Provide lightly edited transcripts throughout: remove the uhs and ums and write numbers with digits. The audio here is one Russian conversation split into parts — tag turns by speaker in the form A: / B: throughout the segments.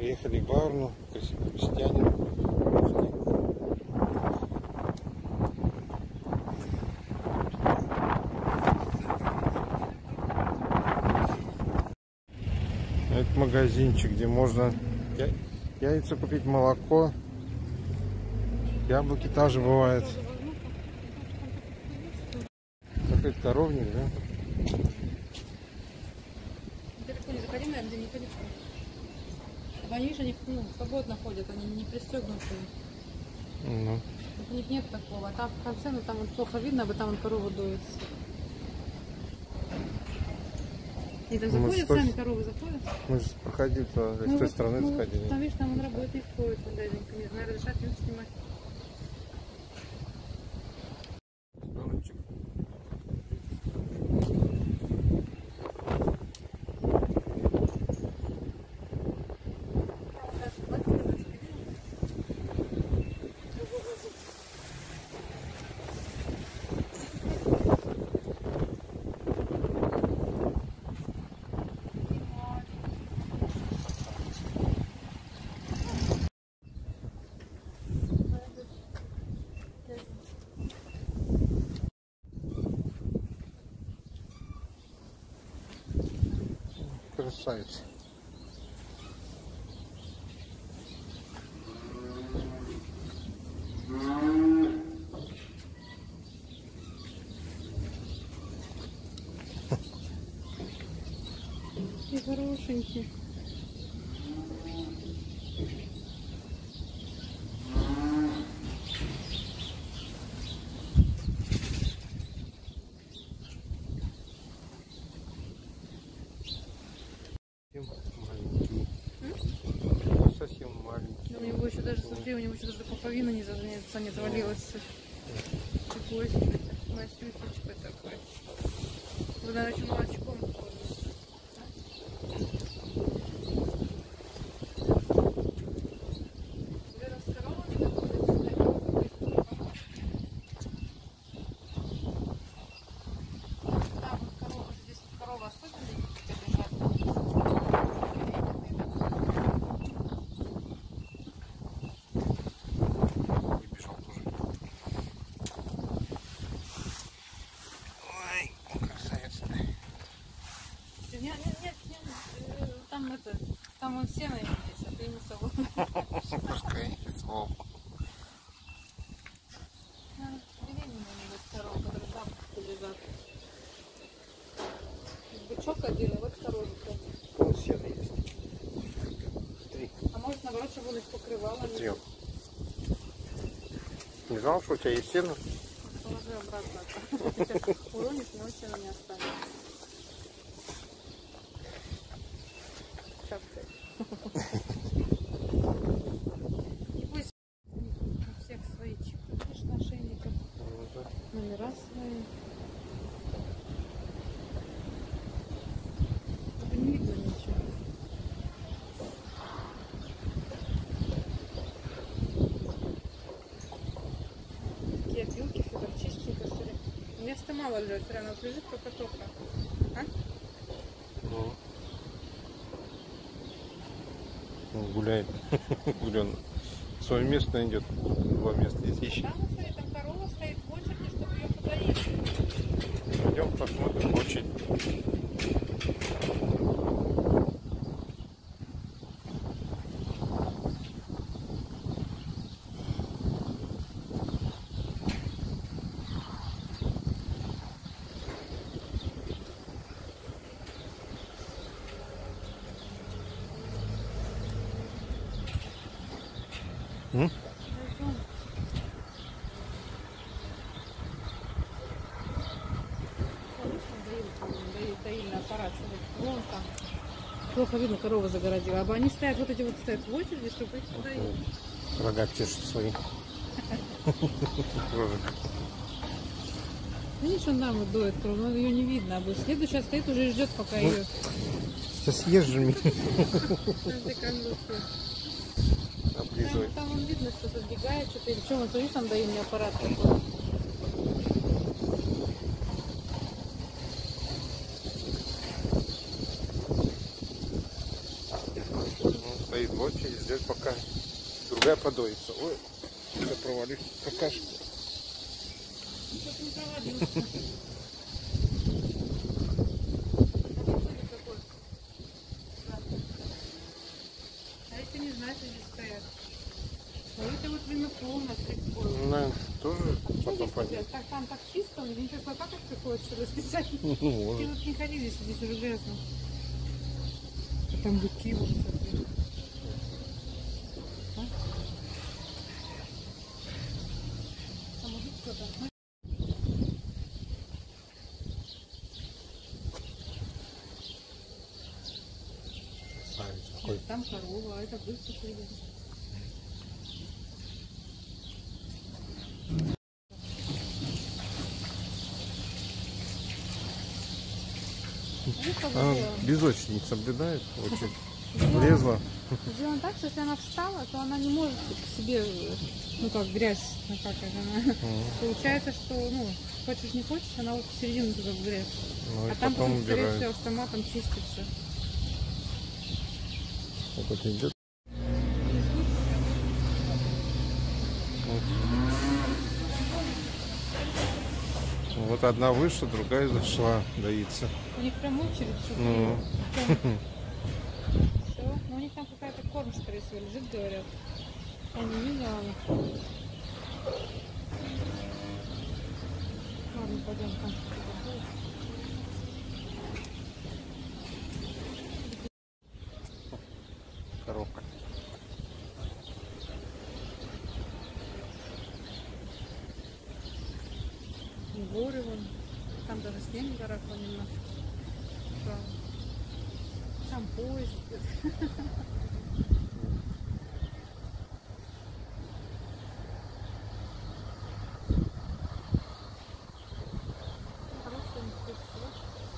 A: Приехали к Бауэрну, красивый крестьянин. Это магазинчик, где можно яйца купить, молоко, яблоки тоже бывает. Какой-то коровник, да?
B: Далеко не заходи, наверное, где недалеко. Они же свободно ходят, они не пристегнутые.
A: Ну.
B: У них нет такого. А там в конце, ну там вот плохо видно, а там корова дуется. И там заходят, сами коровы заходят.
A: Мы же проходили туда, с той стороны заходили.
B: Там, видишь, там он работает, ходит, дяденька. Не знаю, разрешать им снимать.
A: Красавица.
B: И хорошенькие.
A: Совсем маленький.
B: У него еще даже, смотри, у него еще даже пуповина не отвалилась. Такой масюсечка такой. Вы, наверное, еще молочком ходите. Там он сено есть, а ты ему солому.
A: Пускай солому.
B: Беременная у него второго, который бабушка лежат. Бычок один, и вот второй.
A: Ну, сено есть. 3.
B: А может, наоборот, чтобы он их покрывал?
A: 3. Не знал, что у тебя есть сено?
B: Положи обратно. Сейчас уронишь, но сена не останется. И пусть у всех свои чипы, видишь, ошейников, номера свои. Это не видно ничего. Такие опилки, все так чистенько, смотри. Места мало лежит, все равно лежит только-только. А?
A: Ну. Гуляет. Гулян. Свое место найдет. 2 места есть. Ищет.
B: Там стоит, там корова стоит в очереди, чтобы ее подоить.
A: Пойдем посмотрим очередь.
B: Доильный аппарат, вон там. Плохо видно, корова загородила. А они стоят, вот эти вот стоят в очереди, чтобы их подоить.
A: Рога чешут свои.
B: Видишь, он там вот дует кровь, но ее не видно. А следующая стоит уже и ждет, пока ее...
A: Сейчас съезжу.
B: Облизывай. Там он видно, что забегает, что-то или что. Вот смотри, там доильный аппарат такой.
A: стоит в очереди, ждет пока другая подоится. Ой, я провалился какашку.
B: Что-то не провалился. А если не знаешь, где стоят. А это вот время полно, легко.
A: Наверное, тоже
B: Что
A: потом
B: здесь
A: понять.
B: делать? Так, там так чисто, мне ничего плакать приходит, что ли, специально.
A: Ну,
B: Ты
A: может.
B: вот не ходи здесь уже грязно. А там быки вот смотри. А? А может кто-то?
A: Красавец какой.
B: Там корова, а это бык такой.
A: Она без очереди соблюдает, очень влезла.
B: Сделано так, что если она встала, то она не может к себе, ну как грязь накакать. Она... Получается, что, ну, хочешь не хочешь, она вот в середину туда в грязь.
A: Ну, и
B: А там
A: потом
B: потом, скорее
A: убирает.
B: всего, автоматом чистится.
A: Вот это идет. Вот одна вышла, другая зашла доиться.
B: У них прям очередь, что
A: Ну.
B: все. Но у них там какая-то корм, скорее всего, лежит, говорят. Я не видела. Ладно, пойдем там что-то будет.
A: Коробка.
B: Горы вон. Там даже снег в горах вон немножко. Правда. Там поезд идет. Хорошее место.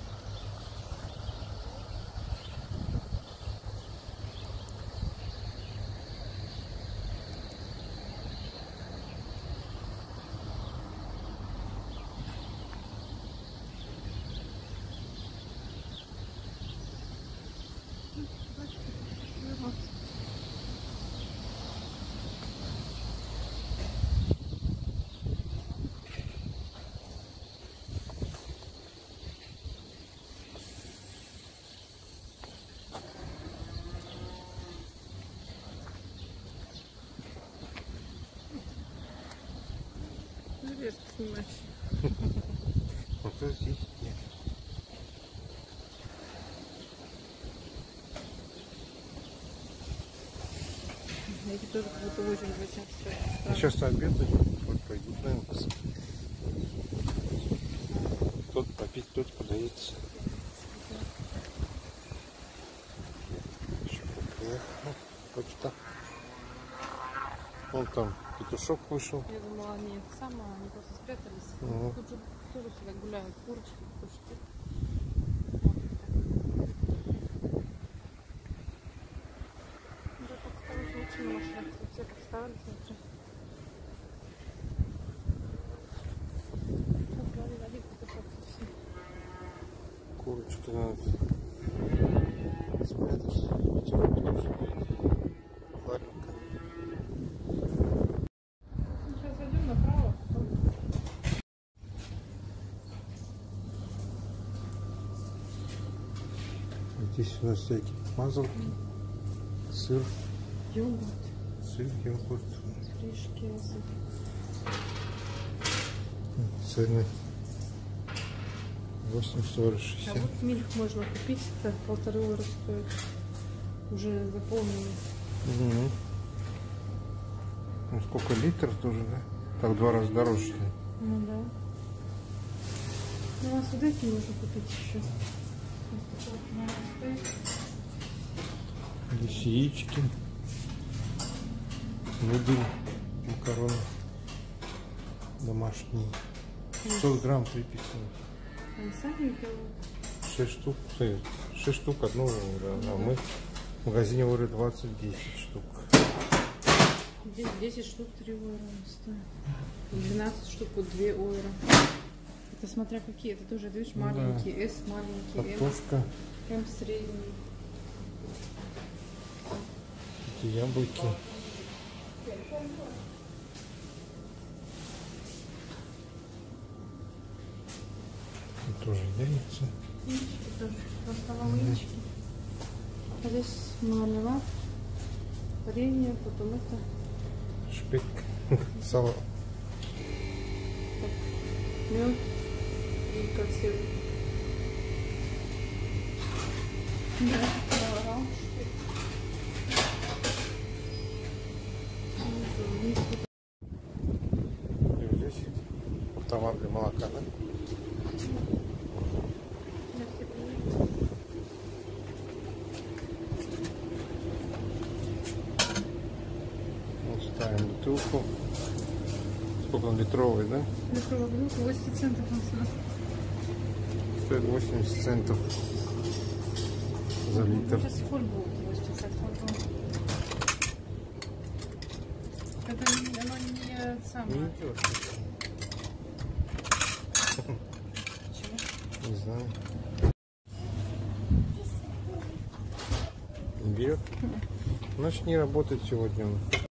B: Резко снимать.
A: Вот здесь нет.
B: Эти тоже как будто в очередь зачем стоят.
A: Сейчас обедать, вот пойдут, наверное. Кто-то попить, кто-то подается. Еще приехал. Почта. Вон там петушок вышел.
B: Я думала, они это самое, они просто спрятались.
A: Угу.
B: Тут же тоже всегда гуляют курочки, петушки. Да, так, короче, очень машина. Все подставили, смотри. Води петушок совсем.
A: Курочки надо спрятать. Ветерок тоже будет. Ладненько.
B: Сейчас зайдем направо.
A: Здесь у нас всякие мазалки, сыр,
B: Йогурт,
A: йогурт,
B: фришки.
A: цены 8,40,
B: А
A: 60.
B: вот мильк можно купить, это 1,5 евро стоит. Уже заполненный.
A: Угу. Ну сколько литров тоже, да? Так в 2 раза дороже.
B: Ну да. Ну, у нас вот эти можно купить еще.
A: Здесь яички, нудель, макароны домашние. 600 грамм приписано.
B: Они сами делают.
A: 6 штук, 6 штук 1 евро, а мы в магазине говорят 20-10 штук.
B: Здесь 10 штук 3 евро стоит. 12 штук по 2 евро. Это смотря какие, это тоже, видишь,
A: Ну
B: маленькие, да. S маленький,
A: Картошка.
B: M средний.
A: Эти яблоки. Тут тоже яйца.
B: А здесь мармелад, варенье, потом это.
A: Шпик. Сало.
B: Мед и консервы.
A: И вот здесь товар для молока, да? Вот ставим бутылку. Сколько он литровый, да?
B: Литровая бутылка 80 центов на цена.
A: Стоит 80 центов за литр.
B: Сейчас фоль будет 80 центов. Это оно не самое.
A: Не идет.
B: Почему?
A: Не знаю. Не берет? Значит, не работает сегодня.